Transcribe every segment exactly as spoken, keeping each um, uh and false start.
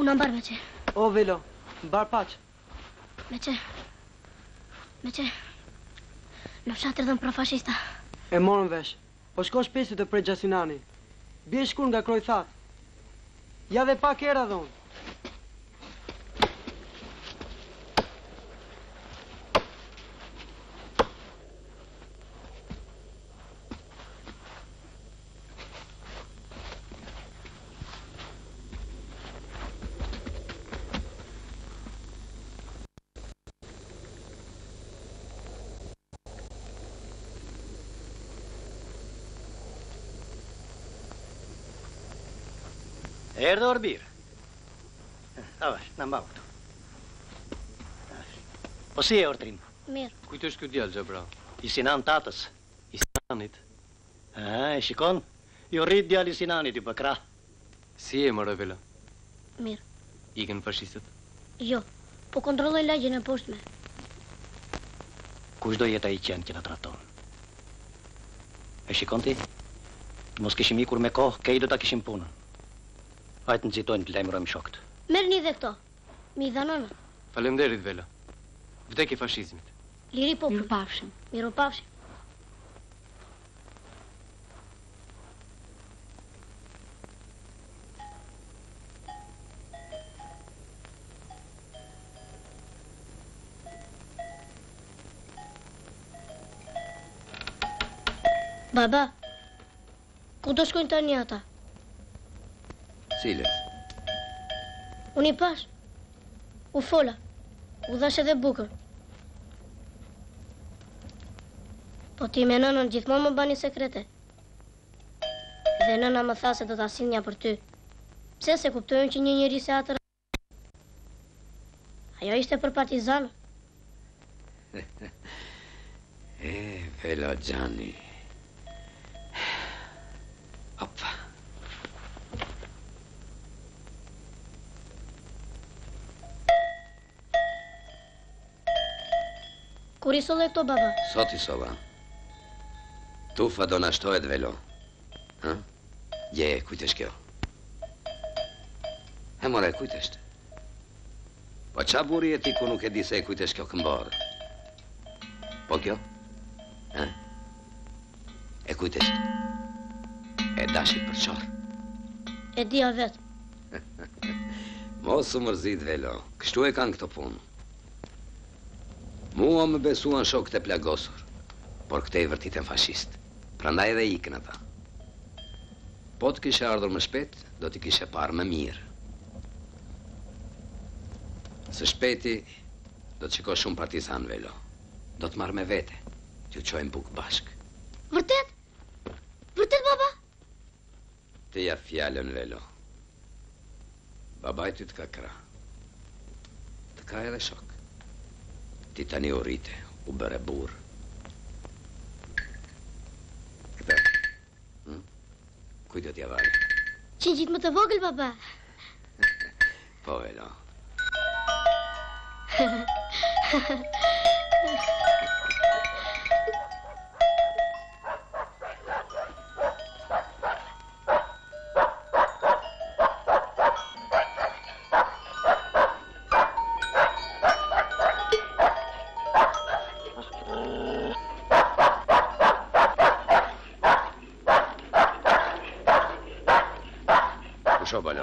Unë mbar me që. O, Velo, mbar paq. Me që. Me që. Në fshatër dhe në profashista. E morën vesh. Po shko shpesi të prej Gjasinani. Bje shkur nga Krojthat. Ja dhe pak era dhonë. Erdhe Orbir. Avash, në mbau këtu. Po si e Ortrin? Mirë. Kujtë është kjo djallë, Gjabra? I Sinan tatës. I Sinanit. A, e shikon? Jo rrit djallë i Sinanit i pëkra. Si e më Vela? Mirë. Ikën fashistët? Jo, po kontrolloj lagjën e poshtme. Kush do jeta i qenë që në traton? E shikon ti? Mos kishim ikur me kohë, kej do ta kishim punën. Hajtë në citojnë të lajmërojmë shokët. Merë një dhe këto. Mi dhanona. Falemderit, Vela. Vdek i fashizmit. Liri po. Miru pafshim. Miru pafshim. Baba, ku do shkojnë tani ata? Cile? Unë i pash. U fola. U dhash edhe bukër. Po ti me nënën gjithmonë më bani sekrete. Dhe nëna më tha se do ta sill një për ty. Pse se kuptojnë që një njeri se atër... Ajo ishte për partizan. E, Velo Gjani. Opa. Kur i solle këto, baba? Sot i solla. Tufa do na shtohet, Velo. Ha? Je, kujt është kjo? He more, kujt është? Po qa buri e ti ku nuk e di se kujt është kjo këmbarë? Po kjo? Ha? E kujt është? E dashi për qorë? E dia vetë. Mos u mërzit, Velo. Kështu e kanë këto punë. Mua më besuan shokët e plagosur, por këte i vërtitën fashist. Prandaj edhe ikën ata. Po të kishe ardhur më shpet, do t'i kishe parë më mirë. Së shpeti, do të shiko shumë partizan, Velo. Do të marrë me vete, t'ju qojmë bukë bashkë. Vërtet? Vërtet, baba? Të ja fjallën, Velo. Babaj ty të ka kra. Të ka edhe shok. Ti tani u rrite, u bëre burë. Këta? Hm? Kuj do t'ja vale? Qenë gjitë më të vogël, baba. Po, Velo. Kusho, balo?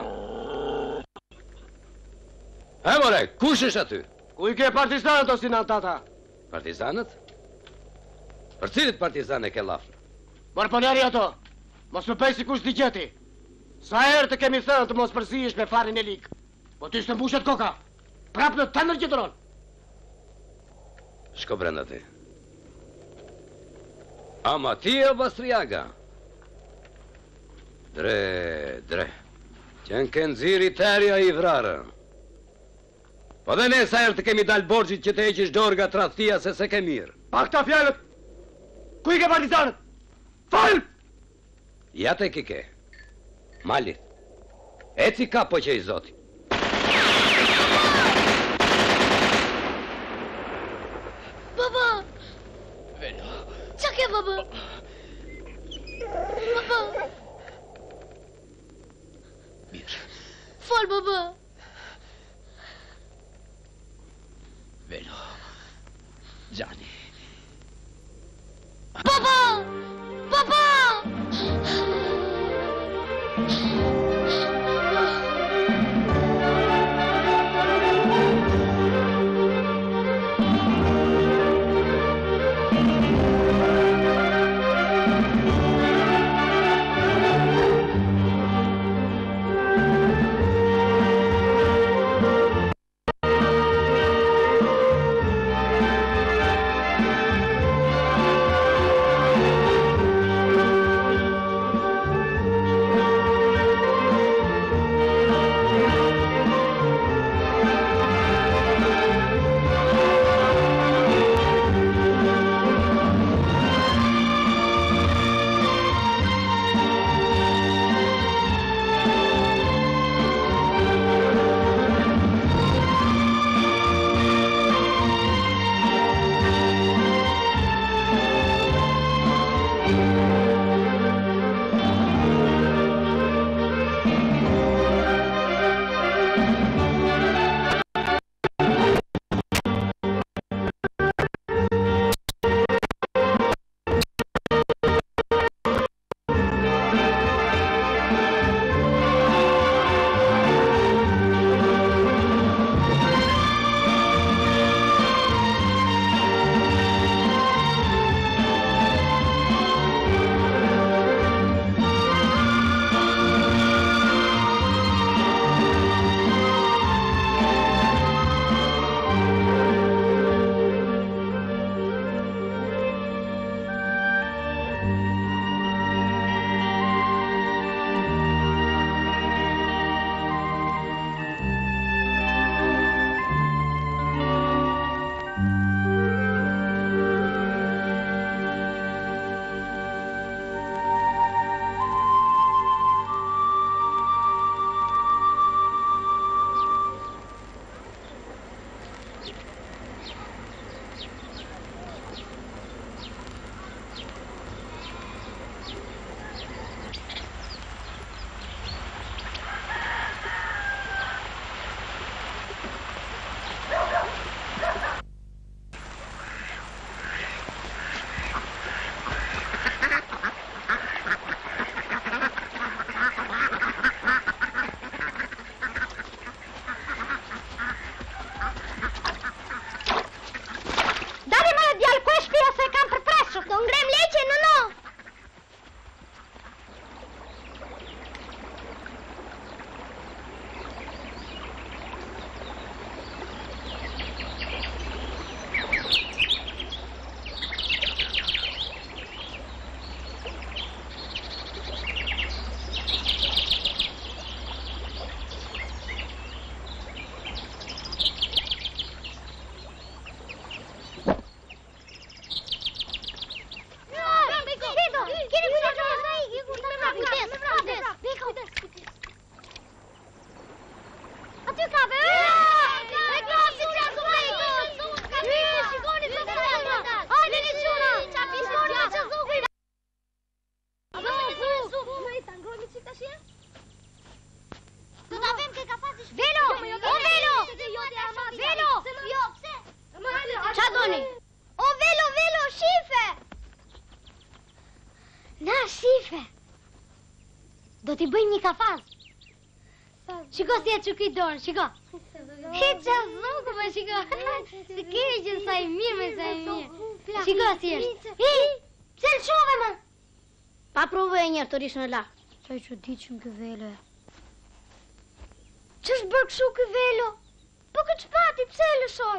E, more, kush është aty? Ku i ke partizanët o Sinan tata? Partizanët? Për cilit partizane ke lafnë? Mërë pëneri ato, mos më pej si kush t'i gjeti. Sa herë të kemi thënë të mos përzihesh me farin e likë. Po ty s'të mbushet koka, prap në të nërgjitëron. Shko brenda ti. Ama ti e Bastriaga? Dre, dre. Qenë kënë ziri terja i vrarë. Po dhe ne sa herë të kemi dalë borgjit që të eqish dorë nga tradhtia se se ke mirë. Pa këta fjallët, ku i ke partizanët? Falë! Ja te kike. Malit. Eci ka po që i zoti. Baba! Velo. Qa ke, baba? Baba! Mirë. Fal, baba! Velo. Gianni. Papà! Papà! Do t'i bëjmë një kafaz. Shiko si e çuki dorë, shiko. He qa zoku, ma shiko. Si kemi që sa i mirë me sa i mirë. Shiko si është. Hi, pse në shove, ma? Pa provoj e njerë të rishë në lakë. Qaj që ditë që më këvelo e. Që është bërë këshu këvelo? Po këtë shpati, pse e lëshoj?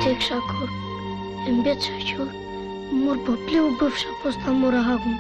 se kisha kur, e mbet shaqur, mor po pleu bëfsha po s'ta mora hakun.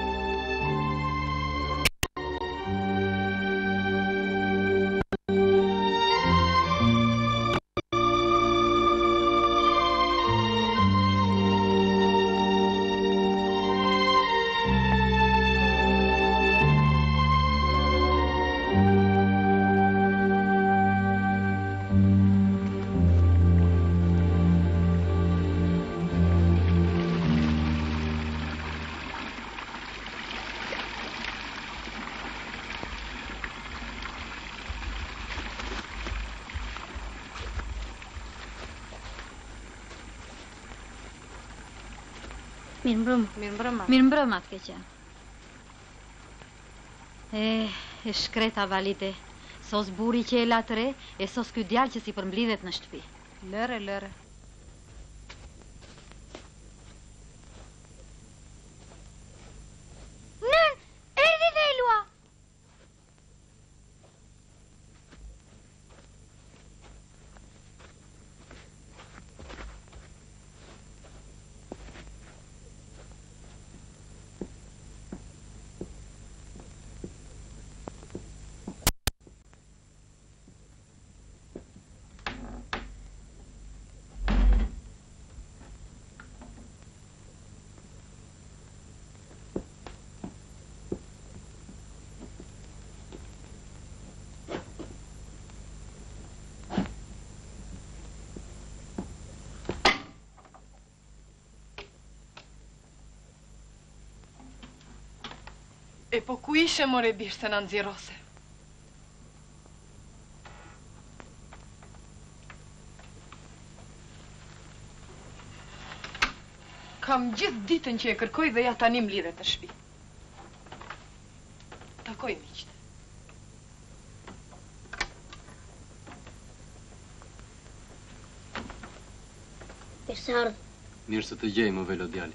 Mirë mbrëma. Mirë mbrëma. Mirë mbrëma të keqja. E, e shkreta valite. Sos buri që e latre, e sos ky djalë që si përmblidhet në shtëpi. Lëre, lëre. Nën, erdhi Velua. E po ku ishe, more birë, se në nëzirose? Kam gjithë ditën që e kërkoj dhe ja tani m'lidhe të shpi. Takoj, miqtë. Mirë se ardhë. Mirë se të gjej, më Velo djali.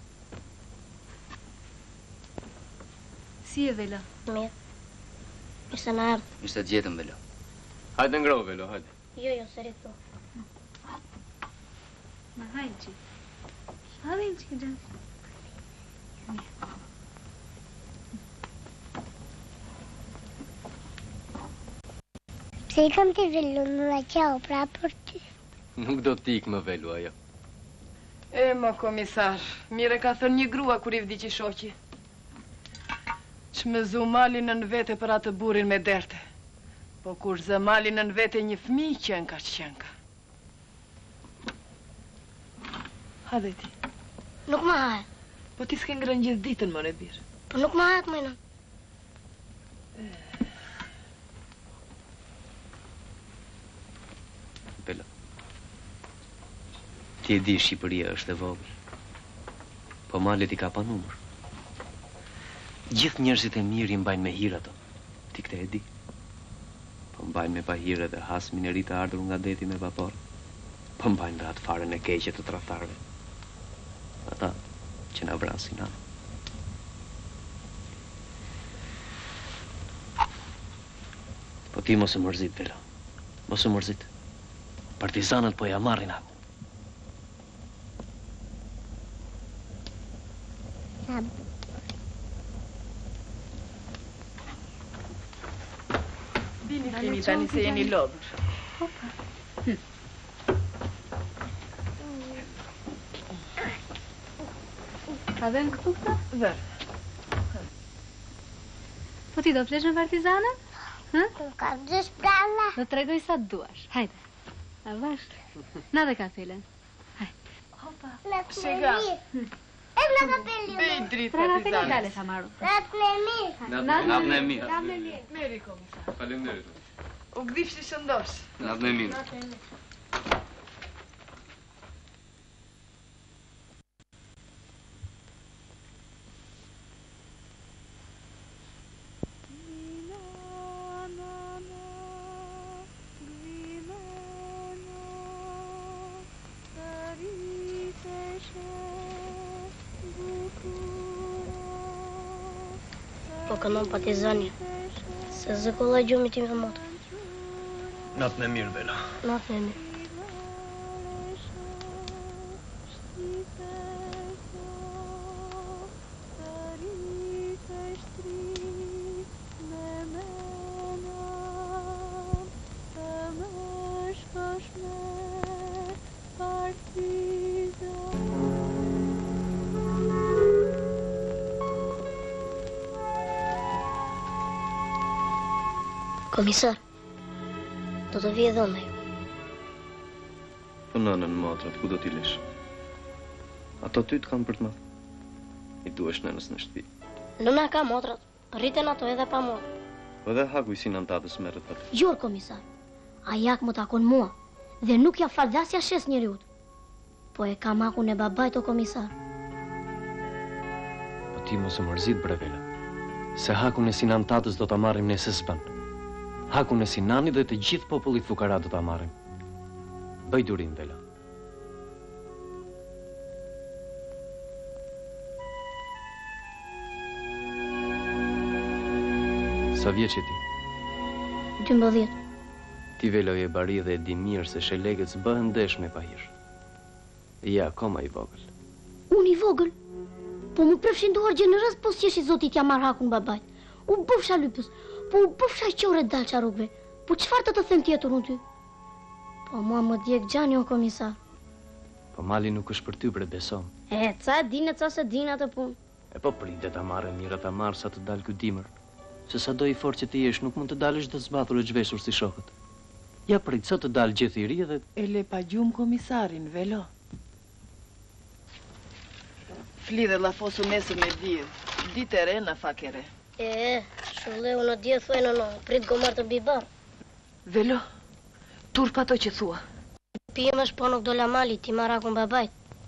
Si e Vela? Mirë. Mirë se në ardhë. Mirë se të gjetëm, Velo. Hajde ngroh, Velo, hajde. Jo, jo, se rikëto. Ma hajnë që. Hajnë që gjë. Pse i kam të Velu në la qau pra për ty? Nuk do t'ik më Velo ajo. E, më komisar, mire ka thënë një grua kur i vdiqi shoqi. Që me zu malin në vete për atë burin me derte. Po kur zë malin në vete një fmi, qenka që qenka. Hadhe ti. Nuk ma hajë. Po ti s'ke ngrën gjithë ditën, more birë. Po nuk ma hajë, mëjnë. Velo. Ti e di Shqipëria është e vogël. Po malet i ka pa numër. Gjithë njerëzit e mirë i mbajnë me hir ato. Ti këtë e di. Po mbajnë me pa hir edhe hasmin e ri të ardhur nga deti me vapor. Po mbajnë dhe atë farën e keqe të tradhtarëve. Ata që na vrasin na. Po ti mos e mërzit, Velo. Mos e mërzit. Partizanët po ja marrin atë. Dini keni tani se jeni lodhur. Ka dhe në këtu këta? Vërë. Po ti do flesh me partizanët? Ka dësh pralla. Do të regoj sa të duash. Hajde. A vash? Na dhe kafelen. Në Shega. këmëri. E në kapelli. Bej dritë Tra kafelen partizanës. dale sa maru. Natë në mirë. Natën e mirë. Meri komisar. Faleminderit. U gdifshi shëndosh. Natën e mirë. Po kënon partizani. Se zëkolla gjumi ti me motë. Natën e mirë, Velo. Natën e mirë. Komisar, do të vijë dhënë ju. Po nënën matrat, ku do t'i lesh? Ato ty të kanë për të madh. I duhesh nënës në shtëpi. Nëna ka motrat, rriten ato edhe pa mua. Po edhe haku i sinan tatës merret atë. Gjor, komisar, a jak më takon mua, dhe nuk ja fardasja shes njeriut. Po e kam hakun e babajt o komisar. Po ti mos e mërzit bre Vela. Se hakun e sinan tatës do ta marrim ne se s'ban. Hakun e Sinani dhe të gjithë popullit fukara do ta marrim. Bëj durim, Vela. Sa vjeç je ti? dymbëdhjetë. Ti Vela je bari dhe e di mirë se shelegët s'bëhen ndesh me pahir. Ja, koma i vogël. Unë i vogël? Po më prefshin duar gjenerës, po s'jesh i zotit ja marr hakun babajt. U bëfsha lypës, po u bëfsha qore dalqa rrugve. Po çfarë të të them tjetër unë ty? Po mua më djeg gjani o komisar. Po mali nuk është për ty bre, besom. E, ca e dinë, ca se dinë atë punë. E po pritet ta marrë mira ta marrë sa të dalë ky dimër. Se sa do i fort që ti jesh, nuk mund të dalësh të zbathur e zhveshur si shokët. Ja prit, sa të dalë gjithë i ri dhe... E le pa gjum komisarin, Velo. Flidhe la fosu nesër me djë. Ditë e re në fakere. E, shulleu në dje thuaj në në, prit gomar të bibar. Velo, turp ato që thua. Pijem është po nuk do la mali, ti marr hakun babajt.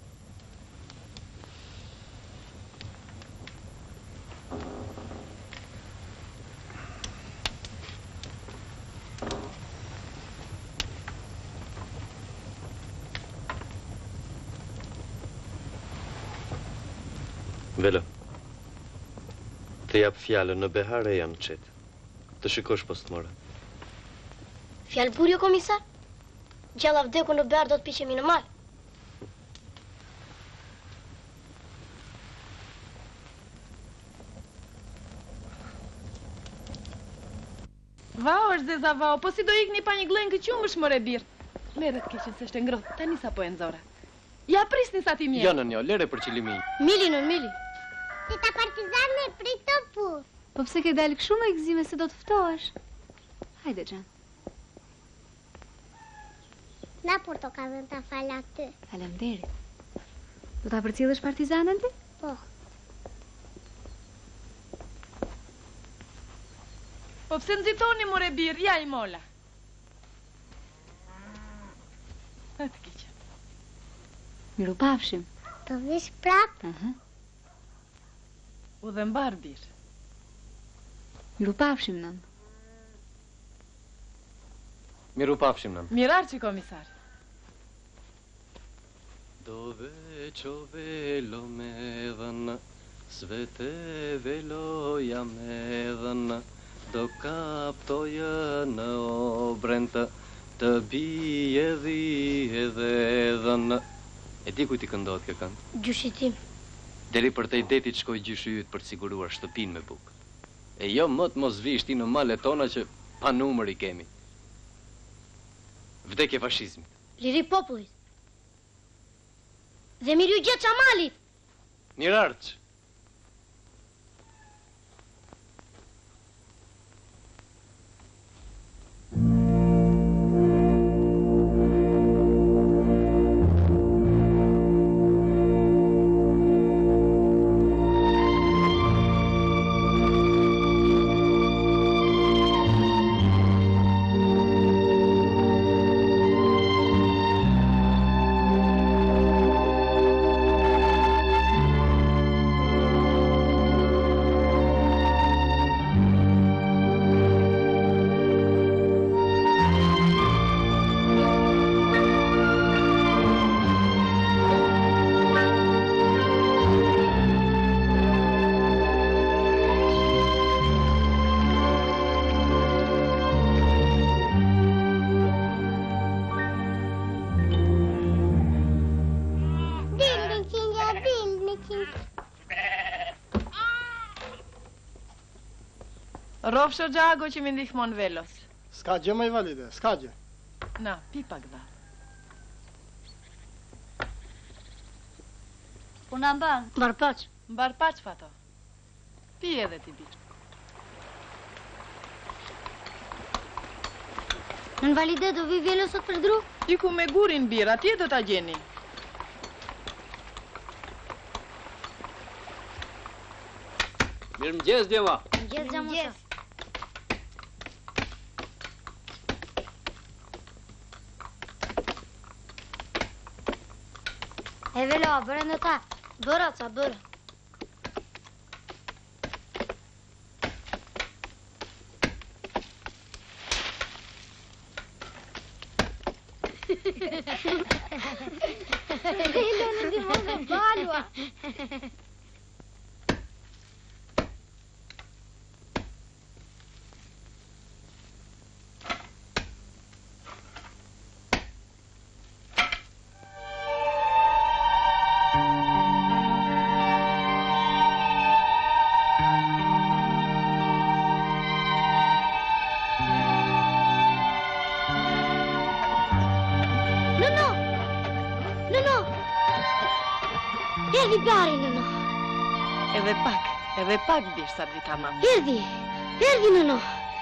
Velo, të jap fjallën në behar e janë qetë. Të shikosh postmore. Fjallë burjo, komisar? Gjalla vdeku në behar do të piqemi në mal. Vao është zeza vao, po si do ikni pa një glenë këqumësh more birë. Merët keqen se shte ngrohtë, tani sa po e nxora. Ja prisni sa ti mje. Jo, në njo, lere për qilimi. Mili në mili. Tita partizane, prit të pu. Po pse ke dalë kështu me gëzime se do të ftohesh? Hajde, Xhan. Na portokallën ta fal aty. Faleminderit. Do ta përcjellësh partizanën ti? Po. Po pse nxitoni more birë, ja i mola. Atë keqen. Miru pafshim. Të vish prap? Aha. U dhe mbar birë. Miru pafshim, nën. Miru pafshim, nën. Mirar që komisar. Dove që velo me dhënë, svete veloja me dhënë, do kaptojë në obrente, të bije dhije dhe dhënë. E di ku ti këndohet kjo kënd? Gjyshit tim. Deri për te i detit shkoj gjyshi yt për të siguruar shtëpin me bukë. E jo më të mos vish ti në malet tona që pa numër i kemi. Vdekje fashizmit. Liri popullit. Dhe mirë ju gjetë qamalit. Mirarç. Rofshë gjago që mi ndihmon velos. S'ka gjë më i valide, s'ka gjë. Na, pi pak dha. Puna mban. Mbar paç. Mbar paç fato. Pi edhe ti biç. Nën valide do vi vjelo sot për dru? Iku me gurin bir, atje do ta gjeni. Mirëmëngjes, djema. Mëngjes xhamusa. E velo, bërë në ta. Bëra ca, bërë. Velo në dimon me balua. Erdi bari nëno. Edhe pak, edhe pak bish sa di tamam. Erdi, erdi nëno.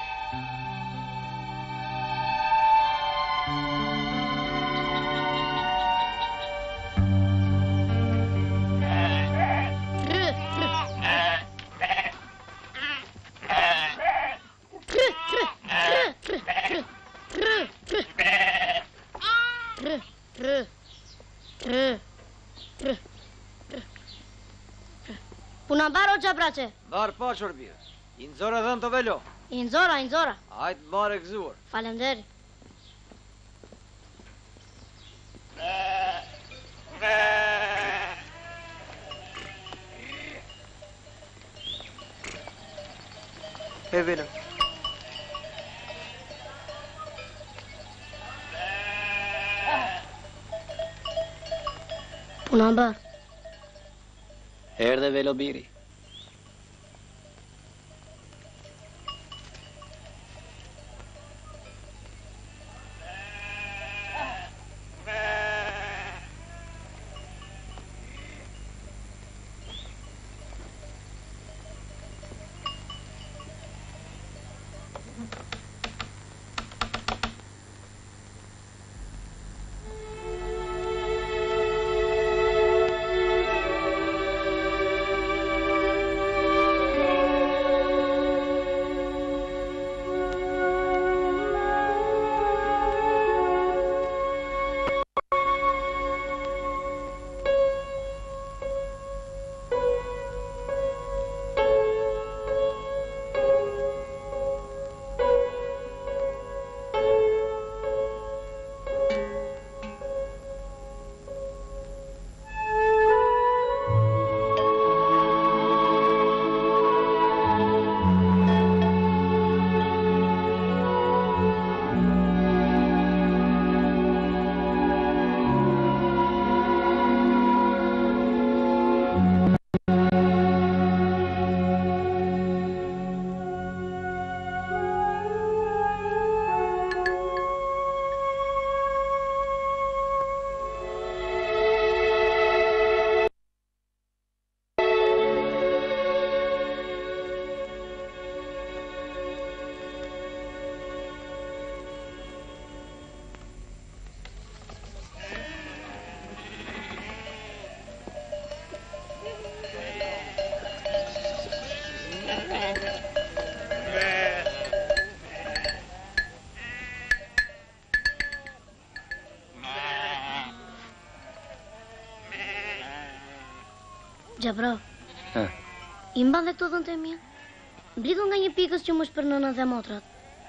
Puna baro qa brace? Bar pa çorbir. I nxora dhën të velo. I nxora, i nxora. Hajt bare gëzuar. Falenderi. E velo. Puna bar. Erdhe velo biri. Gjabra, Ha. i mban dhe këto dhënë të mija? Mblidhu nga një pikës që më shpër nënën dhe motrat.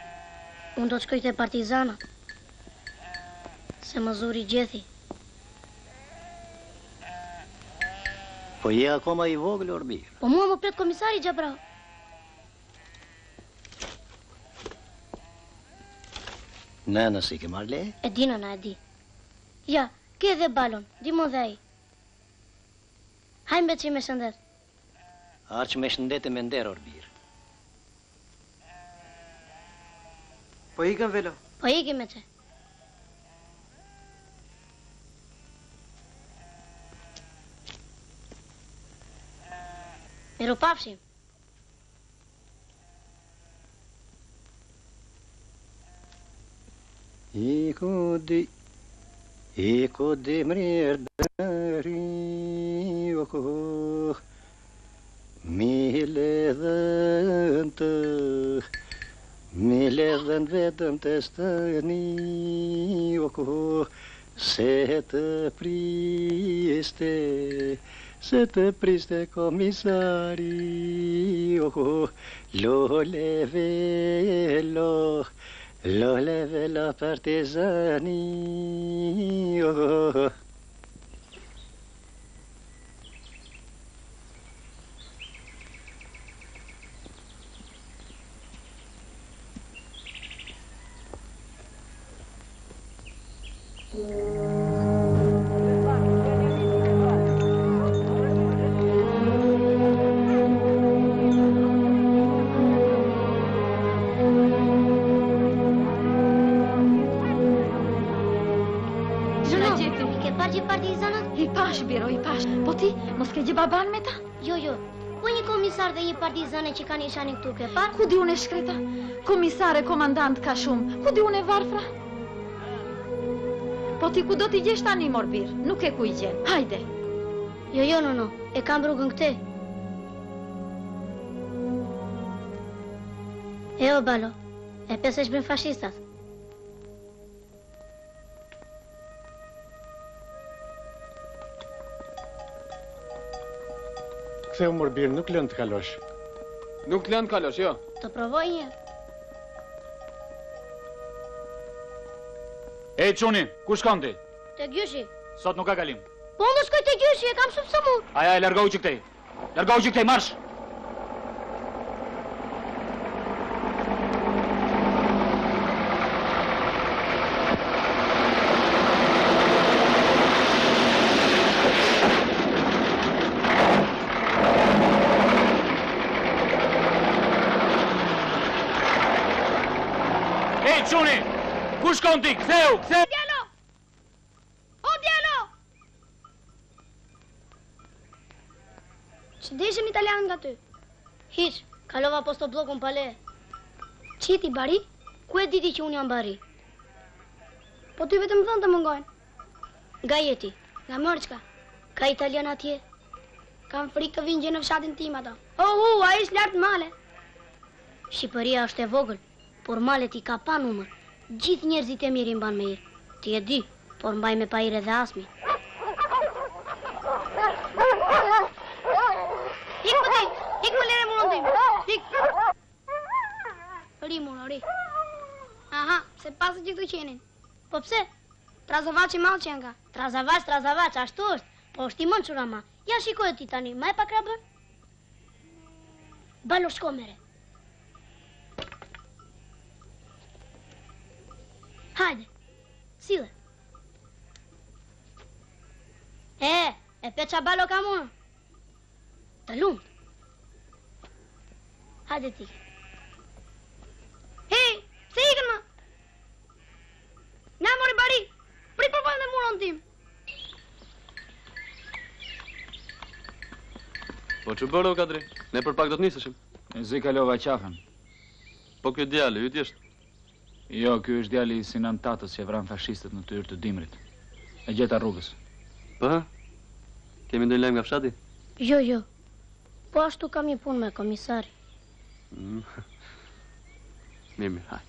Unë do të shkoj te partizanat. Se më zuri gjethi. Po je akoma i vogël Orbir. Po mua më pret komisari Gjabra. Nëna si ke marrë le? E di nëna, e di. Ja, ke dhe balon, dimon dhe ai. Hajmë beqi me shëndet. Arç me shëndete me nder Orbir. Po ikën velo. Po ikim me që. Miru pafshim. Iko di, iko di mrir dari oko, mi ledhen të, mi ledhen vetëm të stëni oko, se të priste, se të priste komisari oko, lo le velo. Lo leve la partizani, oh. Baban me ta? Jo, jo. Po një komisar dhe një partizane që ka nishanin këtu ke par? Ku di unë e shkreta? Komisare, komandant ka shumë. Ku di unë e varfra? Po ti ku do t'i gjesh tani morbir? Nuk e ku i gjen. Hajde. Jo, jo, no, no. E kam rrugën këte. E o, balo. E pesesh bën fashistat. Ktheu morbir, nuk lën të kalosh. Nuk lën të kalosh, jo. Të provoj një. E çuni, ku shkon ti? Te gjyshi. Sot nuk ka kalim. Po unë shkoj te gjyshi, e kam shumë së mu. Aja, e largohu që këtej. Largohu që këtej, marsh! Çuni, ku shkon ti? Ktheu, ktheu! Djalo! O, djalo! Që deshëm italian nga ty? Hiq, kalova posto blokun pale. Qiti bari? Ku e diti që unë jam bari? Po ty vetëm dhënë të mëngojnë. Nga jeti? Nga mërçka? Ka italian atje? Kam frikë të vinë gjë në fshatin tim ata. Oh, hu, a ish lartë male. Shqipëria është e vogël. Por malet i ka pa numër. Gjithë njerëzit e mirë i mban me irë. Ti e di, por mbaj me pa irë edhe asmi. Hik më ti, hik më lere muron tim. Hik. Ri muron, ri. Aha, se pasë që këtu qenin. Po pse? Trazavac i malë që nga. Trazavac, trazavac, ashtu është. Po është i mënë qura ma. Ja shikoj ti tani, ma e pa krabën? Balo shko mere. Hajde, sile. E, e peqa balo ka mua. Të lumë. Hajde ti. Hej, pse ikën ma? Na mori bari, prit përbojnë dhe muron tim. Po që bërë o kadri, ne për pak do të nisëshim. E zi kalova qafën. Po kjo djali, ju t'jeshtë? Jo, kjo është djali i Sinan Tatës që vran fashistët në tyrë të dimrit. E gjeta rrugës. Po, kemi ndoj lajm nga fshati? Jo, jo. Po ashtu kam një punë me komisari. Mm. Mirë, mirë, hajde.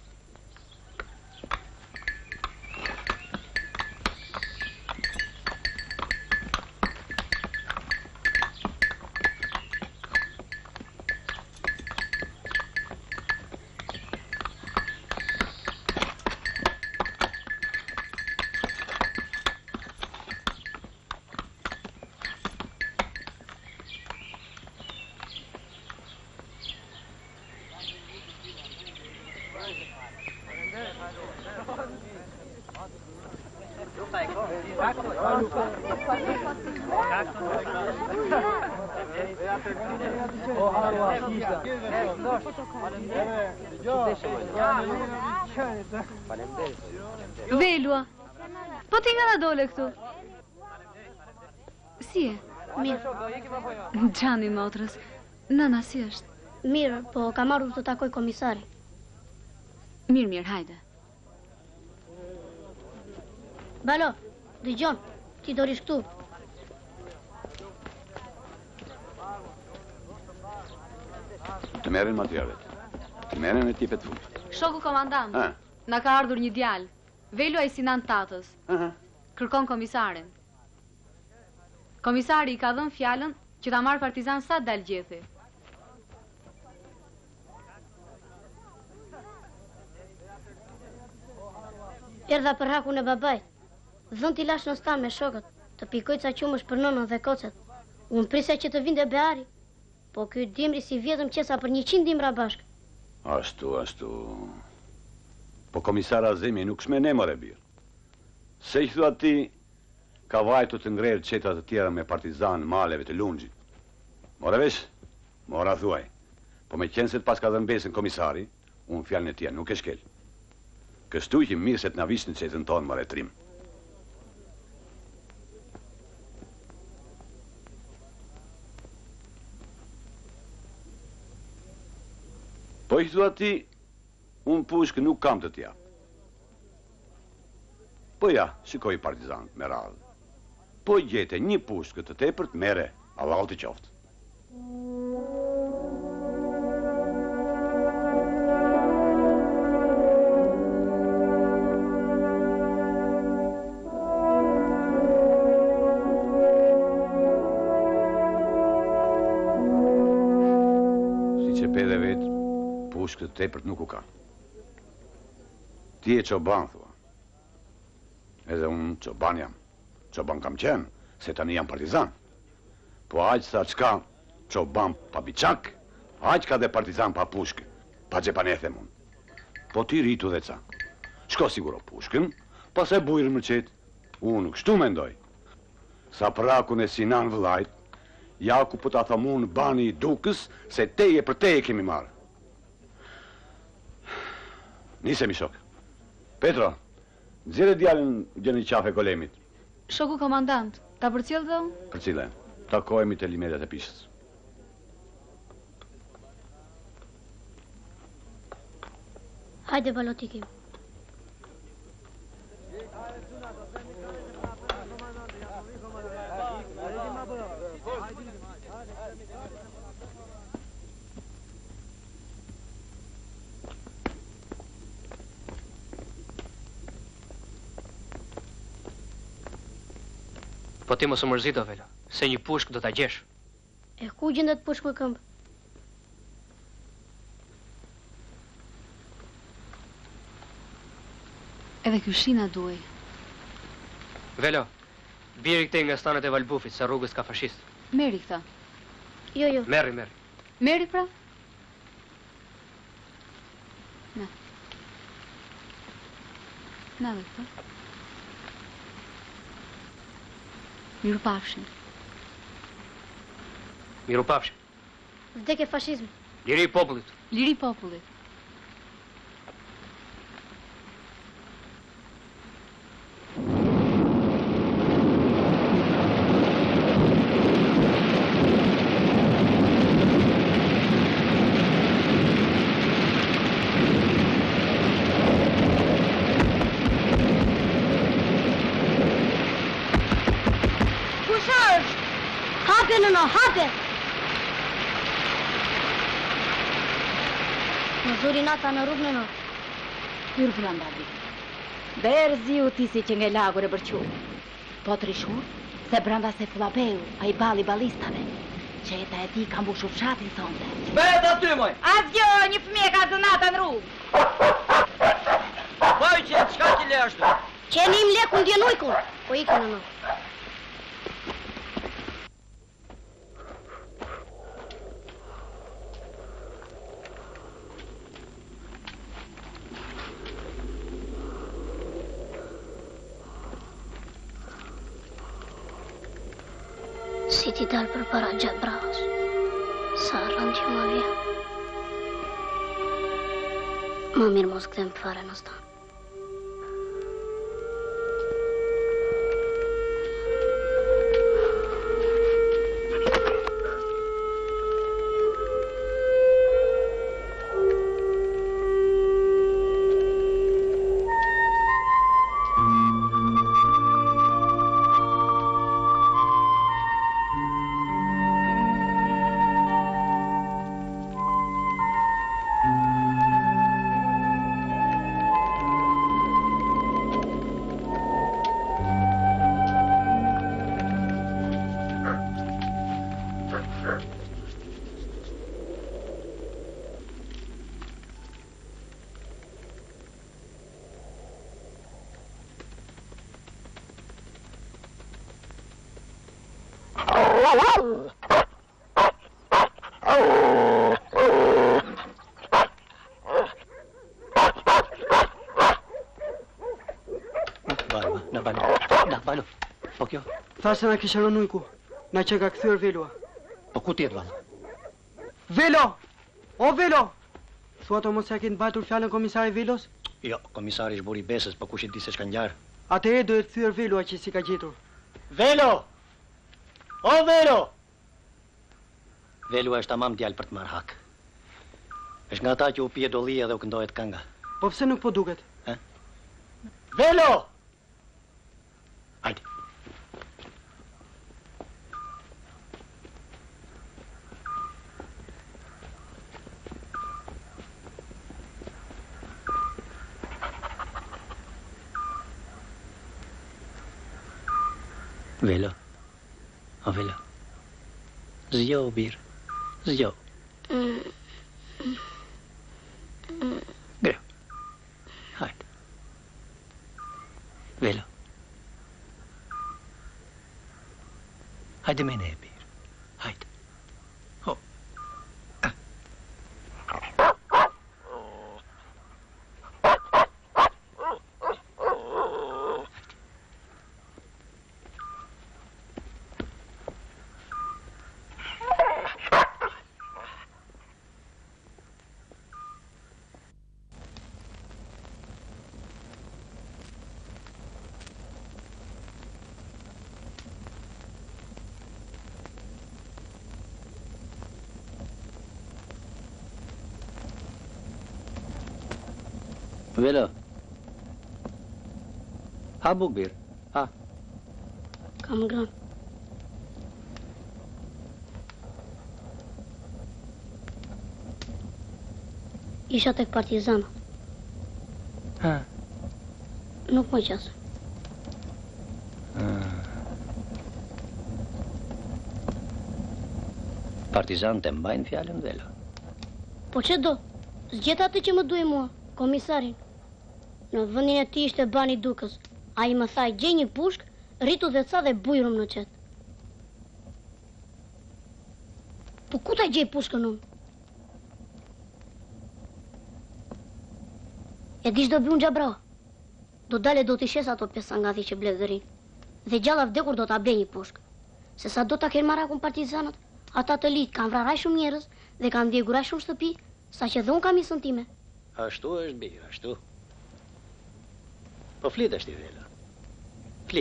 Oh, Velua, po ti nga na dole këtu? Si e? Mirë. Gjani motrës, nëna si është? Mirë, po ka marrë të takoj komisari. Mirë, mirë, hajde. Balo, dëgjon, ti do rish këtu. Të merren materialet. Të merren e tipet fund. Shoku komandant, Ha? na ka ardhur një djalë. Velua i Sinan Tatës. Aha. Kërkon komisarin. Komisari i ka dhënë fjalën që ta marrë partizan sa dal gjethi. Erdha për hakun e babajt. Dhën t'i lash në stan me shokët, të pikoj ca qumësh për nënën dhe kocet. Unë prisa që të vinde Beari, po ky dimri si vjetëm qesa për një qind dimra bashk. Ashtu, ashtu. Po komisar Azemi nuk shme ne more birë. Se i thua ti, ka vajtu të ngrejrë qetat të tjera me partizan maleve të lungjit. More vesh? Mora thuaj. Po me qenë se të pas ka dhënë besën komisari, unë fjallën e tja nuk e shkel. Kështu që mirë se të na vishë në qetën tonë more trim. Po i thua ti, unë pushkë nuk kam të tja. Po ja, shikoj partizan me radhë. Po i gjete një pushkë të tepërt mere, Allahu të qoftë. Si që pe dhe vetë, pushkë të tepërt nuk u ka. Ti e qoban, thua. Edhe unë qoban jam. Qoban kam qenë, se tani jam partizan. Po aqë sa qka qoban pa biçak, aqë ka dhe partizan pa pushkë, pa gjepanethe mund. Po ti rritu dhe ca. Shko siguro pushkën, pas e bujrë më qetë. Unë kështu mendoj. Sa prakun e Sinan vëllajt, Jaku po ta thamun bani i dukës, se teje për teje kemi marë. Nisemi shok. Petro, nxjerrë djalin gjeni qafe golemit. Shoku komandant, ta përcjell dhe unë? Për cilën? Takohemi te limedet e pishës. Hajde balotikim. Po ti mos u mërzito, Velo, se një pushk do ta gjesh. E ku gjendet pushk më këmbë? Edhe ky shina duaj. Velo, biri këtej nga stanët e Valbufit, sa rrugës ka fashist. Meri këta. Jo, jo. Merri, merri. Meri pra? Na. Na dhe këta. Miru pafshin. Miru pafshin. Vdekje fashizmi. Liri i popullit. Liri i popullit. Hape në në, hape! Në zuri nata në rrugë në në. Hyrë branda di. Berë ziu ti si që nge lagur e bërqu. Po të rishur, se branda se flapeu, a i bali balistave. Qeta e ti kam bushu fshatin sonde. Shpet aty, moj! Asgjo, një fëmije ka zënata në rrugë. Poj qenë, qka që le ashtu? Qeni im leku në djenujkun, po ikë në në. Si ti dalë për para gjatë bravës, sa rëndë që më vjen. Më mirë mos kthem fare në stan. Tha se na kisha rënë ujku, na që ka kthyer Velua. Po ku tjetë, valla? Velo! O Velo! Thua to mos ja ke mbajtur fjalën komisari Velos? Jo, komisari është buri besës, po kush e di se çka ngjar. Atëherë do të thyer Velua që si ka gjetur. Velo! O Velo! Velua është tamam djalë për të marrë hak. Është nga ata që u pije dollia dhe u këndohet kënga. Po pse nuk po duket? Ë? Velo! Hajde. Velo. O Velo. Zjo, birë. Zjo. Greu. Hajde. Velo. Hajde me ne, birë. Hajde. Ho. Velo. Ha buk birë. Ha. Kam gran. Isha tek partizanët. Ha. Nuk më qasë. Partizanët e mbajnë fjallën, Velo. Po që do? Zgjeta atë që më duhe mua, komisarin. Në vendin e ti ishte bani Dukës. A i më thaj, gjej një pushk, rritu dhe ca dhe bujrum në qetë. Po ku ta gjej pushkën unë? E dish do bjun gjabra. Do dale do t'i shes ato pesa nga thi që bledherin. Dhe gjalla vdekur do t'a ble një pushk. Se sa do t'a kenë marakun partizanët, ata të litë kanë vraraj shumë njerës dhe kanë djeguraj shumë shtëpi, sa që dhe unë kam isën time. Ashtu është birë, ashtu. Po flit është i Velo. Fli.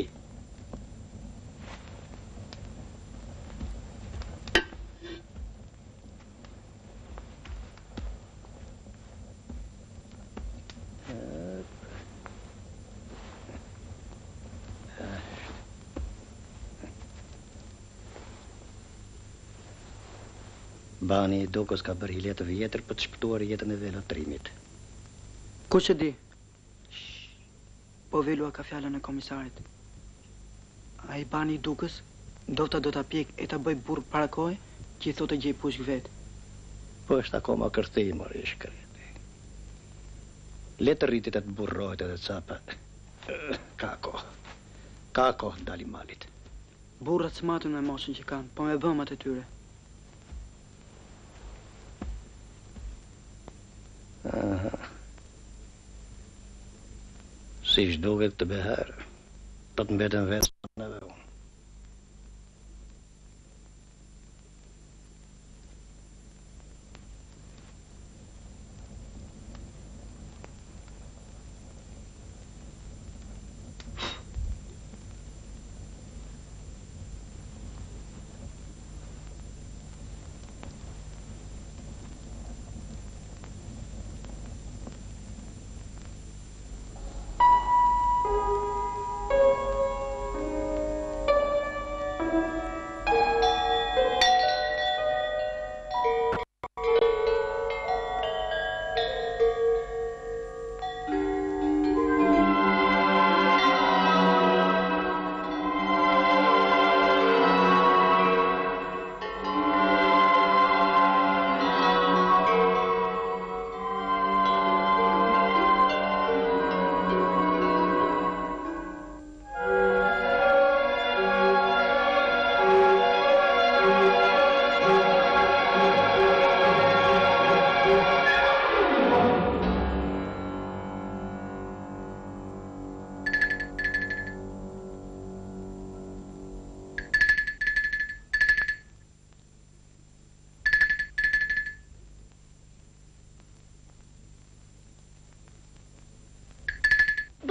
Bani i Dukës ka bërë hile të vjetër për të shpëtuar jetën e Velo Trimit. Kush e di? Po Velua ka fjalën e komisarit. A i bani i Dukës, ndofta do t'a pjek e t'a bëj burr para kohë, që i thotë gjej pushk vetë. Po është akoma kërthej, mori shkreti. Le të rritit e të burrohet edhe capa. Ka kohë. Ka kohë dali malit. Burrat s'matën me moshën që kanë, po me bëmat e tyre. Aha. Si shduket të beherë, po të mbetën vetë në dhe unë.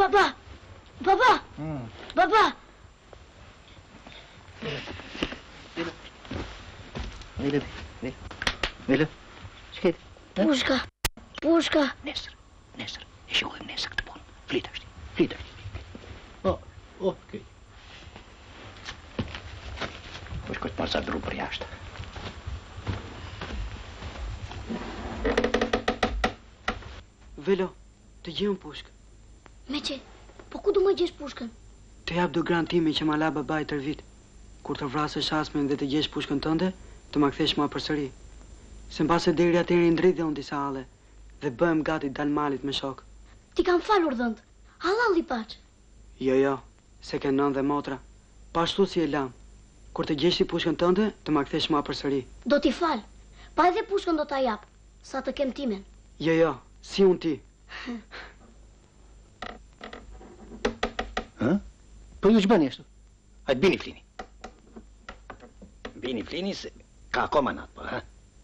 Baba! Baba! Baba! Vele, vele. Vele. Schit. Pușca! Pușca! Nestor, Nestor, ești cu Nestor te bun. Flita, știi? Flita. Oh, ok. Poți că passa drum pri asta. Velo, të gjem pushkë. Me që? Po ku du më gjesh pushkën? Të jap do gran timi që ma la babaj tër vit. Kur të vrasësh asmen dhe të gjesh pushkën tënde, të ma kthesh ma përsëri. Se mbase deri atëherë i ndrit dhe unë disa halle dhe bëhem gati dal malit me shok. Ti kam falur dhënd. Hallalli paç. Jo, jo, se ke nën dhe motra. Pashtu si e lam. Kur të gjesh ti pushkën tënde, të ma kthesh ma përsëri. Do t'i fal. Pa edhe pushkën do t'a jap. Sa të kem timen. Jo, jo, si unë ti. Hã? Po ju ç'bën ashtu? Hajde bini flini. Bini flini se ka akoma natë, po, ha?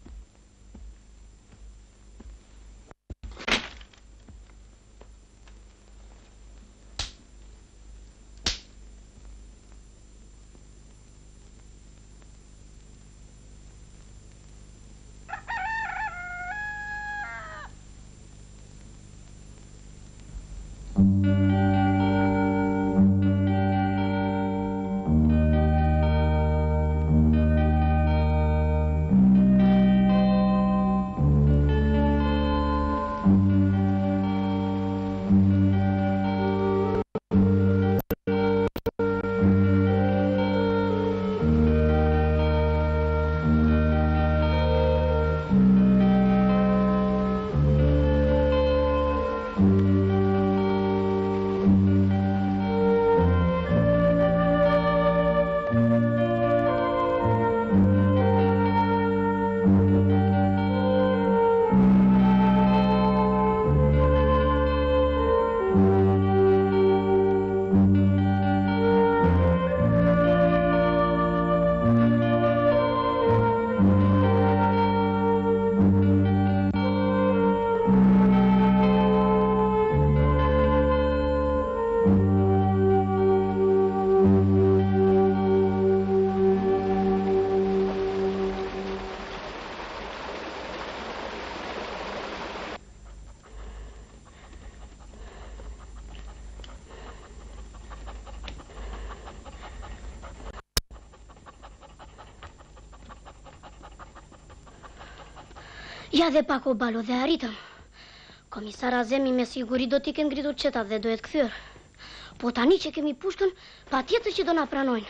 Ja dhe pak o balo dhe arritëm. Komisar Azemi me siguri do t'i ke ngritur qetat dhe do e të kthyer. Po tani që kemi pushkën, pa tjetër që do na pranojnë.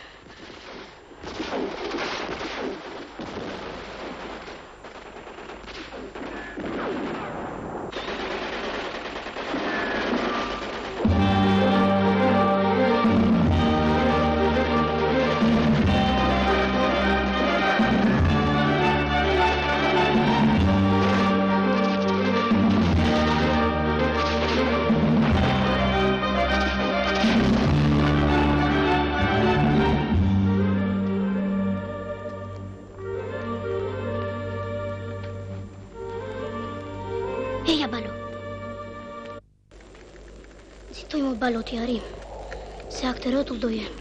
Eja balo. Zitoj më balo t'i arim, se akte rëtull do jenë.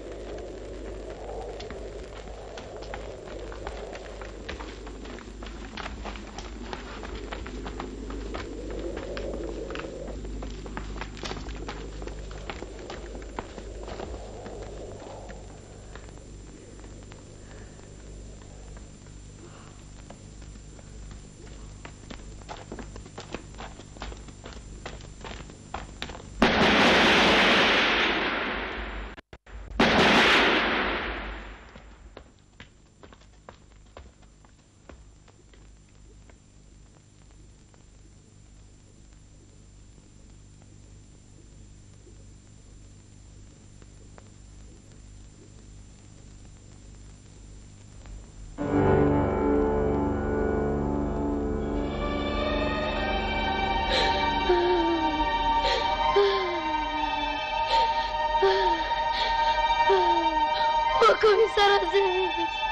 Komisar Azemi.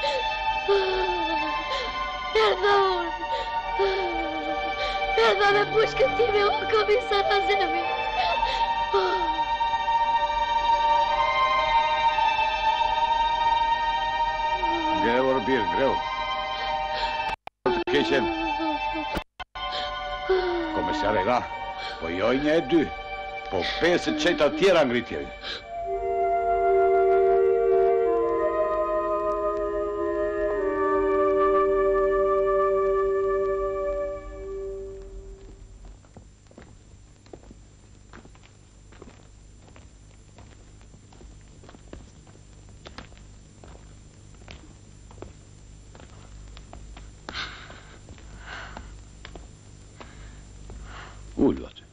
Perdon. Perdon me pushkën time, o komisar Azemi. bir greu. Të keqen. Komisare ra, po jo një e dy, po pesë qeta tjera ngritjeri. Ullu aty.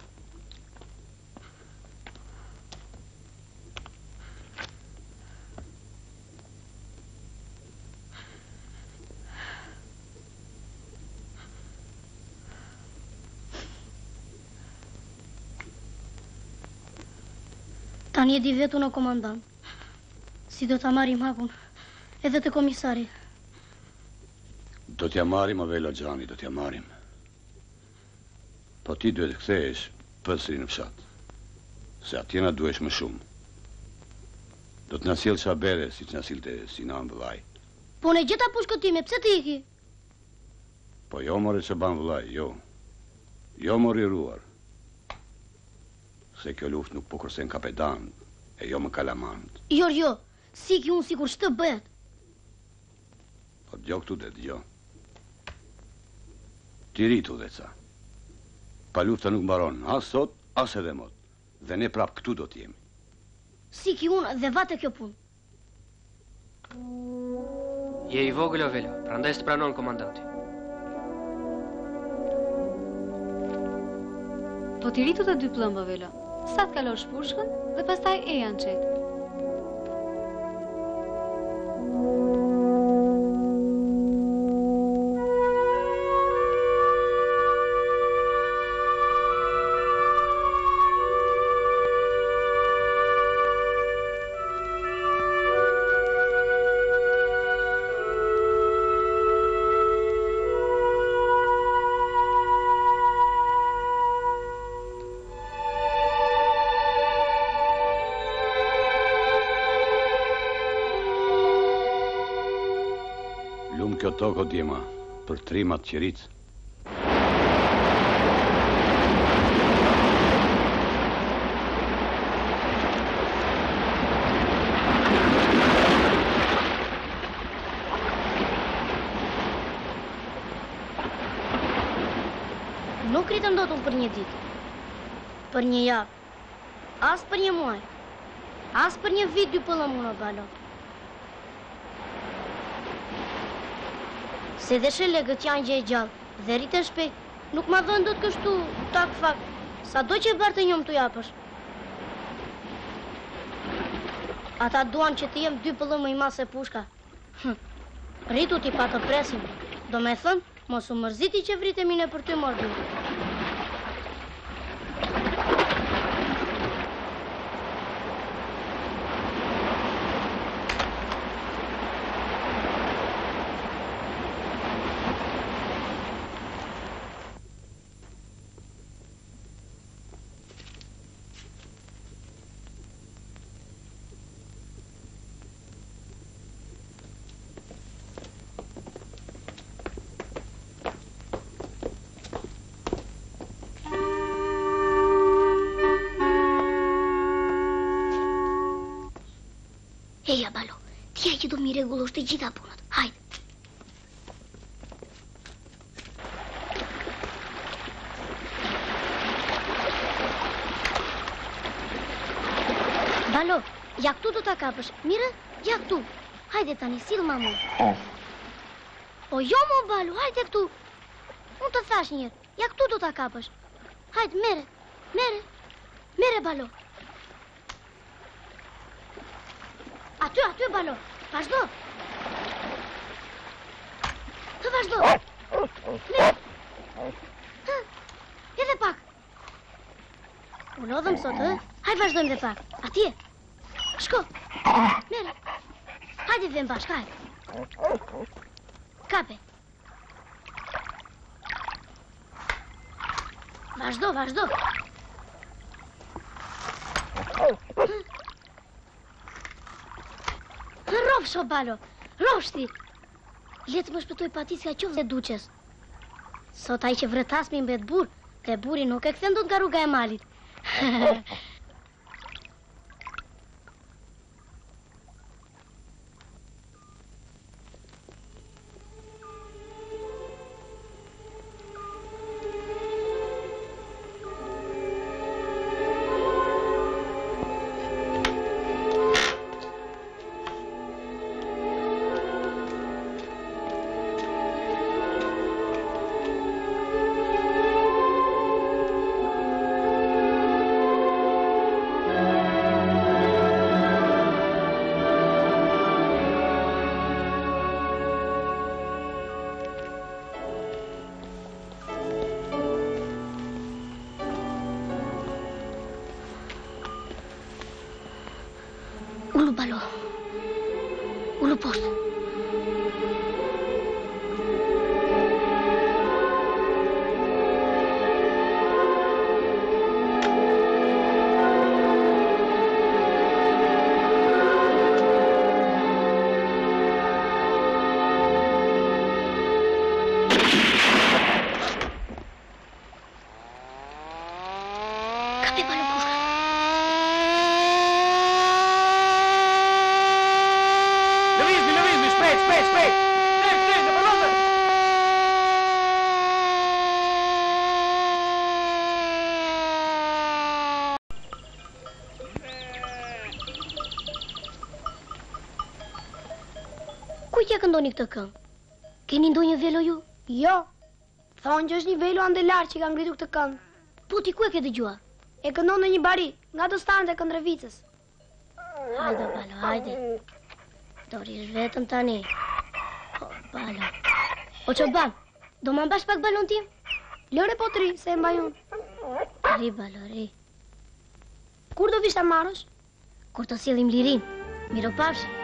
Tani e di vetu në komandant. Si do ta marrim hakun edhe të komisari. Do t'ja marim o Velo Gjani, do t'ja marim. Po ti duhet të kthehesh përsëri në fshat. Se atjena duhesh më shumë. Do të na sjellsh habere siç na sillte Sinan vëllai. Po në gjeta pushkën time, pse ti iki? Po jo more që ban vëllai, jo. Jo mori ruar. Se kjo luft nuk po kërsen kapedan, e jo më kalamant. Jo, jo, si ki unë sikur shtë bëhet. Po t'gjo këtu dhe t'gjo. Ti rritu dhe ca. Pa lufta nuk mbaron, as sot, as edhe mot. Dhe ne prap këtu do t'jemi. Si ki unë dhe vate kjo punë. Je i vogël o Velo, prandaj s'të pranon komandanti. Po ti rritu të dy plëmbë, Velo. Sa të kalosh pushkën dhe pastaj e janë qetë. Kjo toko djema, për trimat qeric. Nuk rritëm do të për një ditë, për një javë, as për një muaj, as për një vit dy pëllëm unë o balo. Se dhe shë legët janë gjë e gjallë, dhe rritën shpejt, nuk ma dhënë do të kështu tak fak, sa do që bërë të njëm të japësh. Ata duan që të jem dy pëllëm më i masë e pushka. Hm. Rritu t'i pa të presim, do me thënë, mos u mërziti që vritemi në për ty morbi. Eja, balo, t'ja që do mi regulosh të gjitha punët. Hajde. Balo, ja këtu do t'a kapësh. Mire, ja këtu. Hajde tani, sill ma mu. O jo mo, Balo, hajde këtu. Unë të thash njërë, ja këtu do t'a kapësh. Hajde, mere, mere, mere, Balo. Aty, aty, Balo, vazhdo. Hë, vazhdo. Mere. Hë, edhe pak. U lodhëm sot, hë? Hajde vazhdojmë dhe pak. Atje. Shko. Mere. Hajde dhe mbash, hajde. Kape. Vazhdo, vazhdo. Rofsh, o Balo. Rofsh ti. Letë më shpëtoj patis ka qovë dhe duqes. Sot ai që vretas mi mbet bur, dhe buri nuk e kthen dot nga rruga e malit. Ulu balo. Ulu post. Kape balo pushka. Lëvizni, lëvizni, shpejt, shpejt, shpejt! Shpejt, shpejt, në përlozër! Ku t'ja këndoni këtë këngë? Keni ndonjë velo ju? Jo. Thonë që është një velo andelar që ka ngritur këtë këngë. Po ti ku e ke dëgjuar? E këndon në një bari, nga dostanët e Këndrevicës. Hajde, balo, hajde. Dorish vetëm tani. O, balo. O, që ban, do më mbash pak balon tim? Lëre po tri, se e mbaj unë. Ri, balo, ri. Kur do vish ta marrësh? Kur të sillim lirin. Miro pafshi.